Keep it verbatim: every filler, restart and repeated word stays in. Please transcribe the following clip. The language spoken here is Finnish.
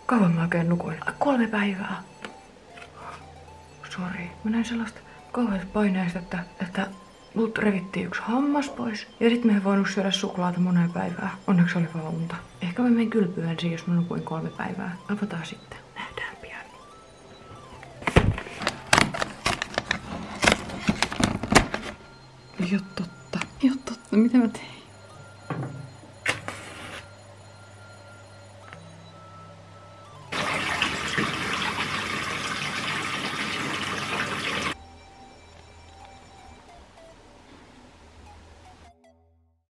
Kauan mä oikein nukuin. Kolme päivää. Sori. Mä näin sellaista kauheasta paineesta, että, että mut revittiin yksi hammas pois. Ja sit mä en voinut syödä suklaata moneen päivään. Onneksi oli vaan unta. Ehkä mä menen kylpyyn ensin, jos mä nukuin kolme päivää. Avataan sitten. Nähdään pian. Ei oo totta. Ei oo totta. Mitä mä teen?